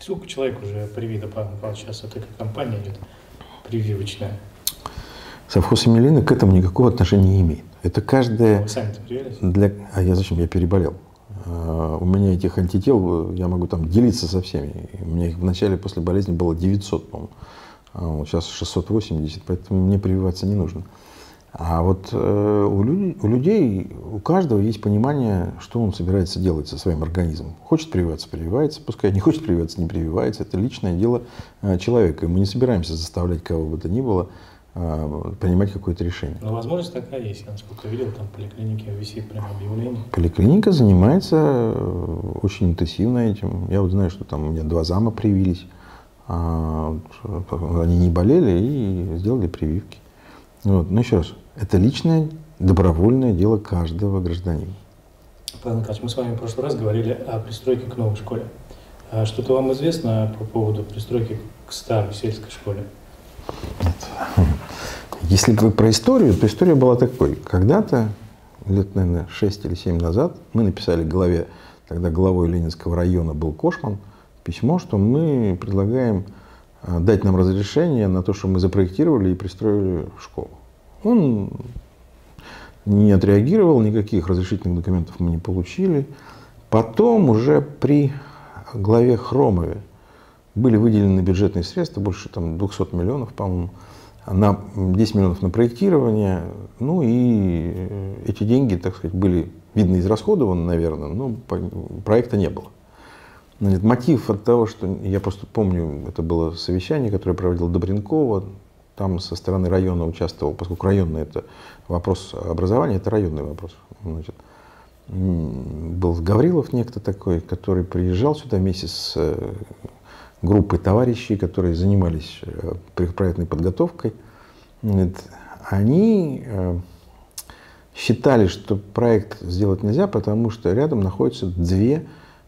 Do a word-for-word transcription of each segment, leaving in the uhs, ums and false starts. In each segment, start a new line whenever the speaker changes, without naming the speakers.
Сколько человек уже привито, Павел Павлович, сейчас вот эта компания идет прививочная?
Совхоз Емелина к этому никакого отношения не имеет. Это каждая...
Вы сами-то привились?
Для... А я зачем? Я переболел. У меня этих антител, я могу там делиться со всеми. У меня их в начале после болезни было девятьсот, по-моему. Сейчас шестьсот восемьдесят, поэтому мне прививаться не нужно. А вот э, у, людей, у людей, у каждого есть понимание, что он собирается делать со своим организмом. Хочет прививаться — прививается, пускай не хочет прививаться — не прививается. Это личное дело э, человека. И мы не собираемся заставлять кого бы то ни было э, принимать какое-то решение.
Но возможность такая есть. Я, насколько видел, там в поликлинике висит прямо объявление.
Поликлиника занимается очень интенсивно этим. Я вот знаю, что там у меня два зама привились. А, они не болели и сделали прививки. Вот. Но еще раз, это личное, добровольное дело каждого гражданина.
Павел Николаевич, мы с вами в прошлый раз говорили о пристройке к новой школе. А что-то вам известно по поводу пристройки к старой сельской школе?
Нет. Если вы про историю, то история была такой. Когда-то, лет, наверное, шесть или семь назад, мы написали главе, тогда главой Ленинского района был Кошман, письмо, что мы предлагаем дать нам разрешение на то, что мы запроектировали и пристроили школу. Он не отреагировал, никаких разрешительных документов мы не получили. Потом уже при главе Хромове были выделены бюджетные средства, больше там двухсот миллионов, по-моему, на десять миллионов на проектирование. Ну и эти деньги, так сказать, были, видно, израсходованы, наверное, но проекта не было. Значит, мотив от того, что я просто помню, это было совещание, которое проводил Добренкова, там со стороны района участвовал, поскольку районный это вопрос образования, это районный вопрос. Значит, был Гаврилов некто такой, который приезжал сюда вместе с группой товарищей, которые занимались проектной подготовкой. Значит, они считали, что проект сделать нельзя, потому что рядом находятся две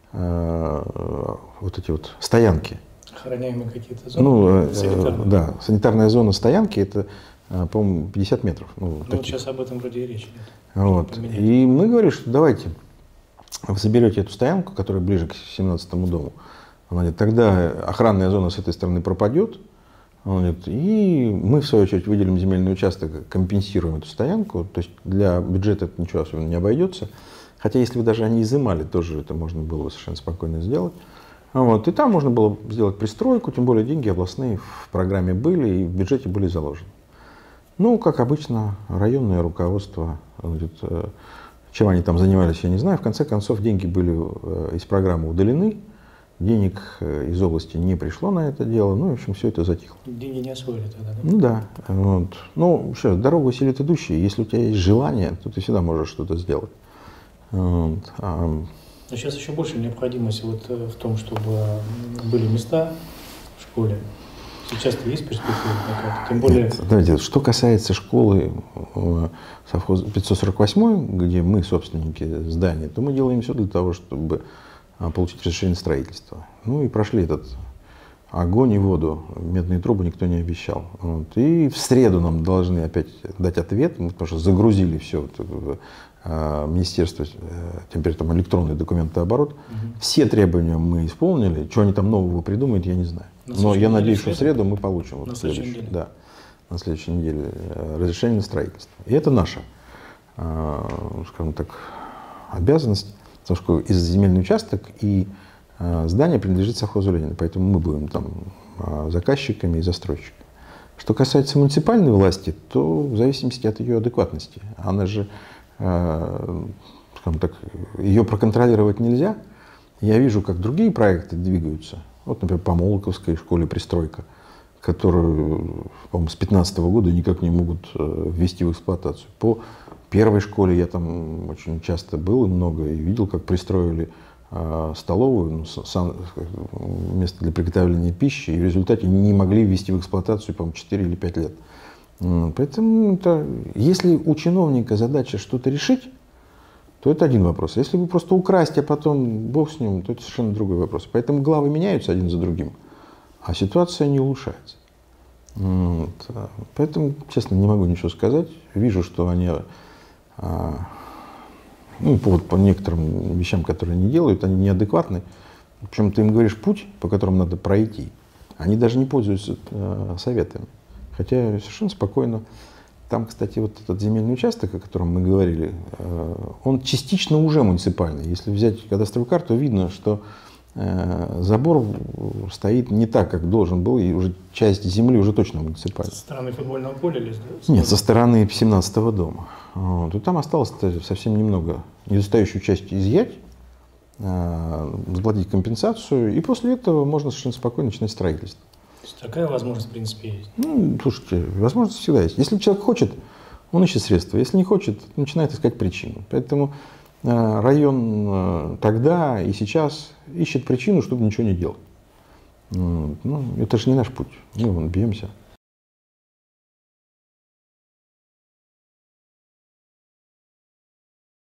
вот эти вот стоянки.
Охраняемые какие-то зоны?
Ну, санитарные. Да, санитарная зона стоянки — это, по-моему, пятьдесят метров. Ну,
ну вот сейчас об этом вроде и речь идет.
Вот. И мы говорим, что давайте вы соберете эту стоянку, которая ближе к семнадцатому дому, тогда охранная зона с этой стороны пропадет, и мы, в свою очередь, выделим земельный участок, компенсируем эту стоянку, то есть для бюджета это ничего особенно не обойдется. Хотя, если бы даже они изымали, тоже это можно было бы совершенно спокойно сделать. Вот. И там можно было сделать пристройку, тем более деньги областные в программе были и в бюджете были заложены. Ну, как обычно, районное руководство, значит, чем они там занимались, я не знаю. В конце концов, деньги были из программы удалены, денег из области не пришло на это дело, ну, в общем, все это затихло.
Деньги не освоили тогда, да?
Ну да. Вот. Ну, еще раз, дорогу усилит идущие. Если у тебя есть желание, то ты всегда можешь что-то сделать. Вот. А...
Но сейчас еще больше необходимость вот в том, чтобы были места в школе. Сейчас-то есть перспектива какая-то, тем более...
Нет, давайте, что касается школы совхоз пятьсот сорок восемь, где мы собственники здания, то мы делаем все для того, чтобы получить разрешение строительства. Ну и прошли этот огонь и воду, медные трубы никто не обещал. Вот. И в среду нам должны опять дать ответ, потому что загрузили все в Министерство, теперь там электронный документооборот. Угу. Все требования мы исполнили. Что они там нового придумают, я не знаю. Но я надеюсь, что в среду мы получим.
На
вот
следующей неделе?
Да, на следующей неделе разрешение на строительство. И это наша, скажем так, обязанность, потому что из земельный участок и здание принадлежит совхозу Ленина, поэтому мы будем там заказчиками и застройщиками. Что касается муниципальной власти, то в зависимости от ее адекватности. Она же, скажем так, ее проконтролировать нельзя. Я вижу, как другие проекты двигаются. Вот, например, по Молоковской школе пристройка, которую, по-моему, с две тысячи пятнадцатого года никак не могут ввести в эксплуатацию. По первой школе я там очень часто был и много, и видел, как пристроили э, столовую, ну, сан, место для приготовления пищи, и в результате не могли ввести в эксплуатацию, по-моему, четыре или пять лет. Поэтому это, если у чиновника задача что-то решить, то это один вопрос. Если вы просто украсть, а потом бог с ним, то это совершенно другой вопрос. Поэтому главы меняются один за другим, а ситуация не улучшается. Вот. Поэтому, честно, не могу ничего сказать. Вижу, что они, ну, по, по некоторым вещам, которые они делают, они неадекватны. Причем ты им говоришь путь, по которому надо пройти. Они даже не пользуются э, советами. Хотя совершенно спокойно. Там, кстати, вот этот земельный участок, о котором мы говорили, э, он частично уже муниципальный. Если взять кадастровую карту, видно, что э, забор стоит не так, как должен был, и уже часть земли уже точно муниципальная.
Со стороны футбольного поля или с...
Нет, со стороны семнадцатого дома. Вот. И там осталось совсем немного недостающую часть изъять, э, заплатить компенсацию, и после этого можно совершенно спокойно начинать строительство.
То есть такая возможность, в принципе, есть?
Ну, слушайте, возможность всегда есть. Если человек хочет, он ищет средства. Если не хочет, начинает искать причину. Поэтому э, район э, тогда и сейчас ищет причину, чтобы ничего не делать. Ну, это же не наш путь. Мы вон бьемся.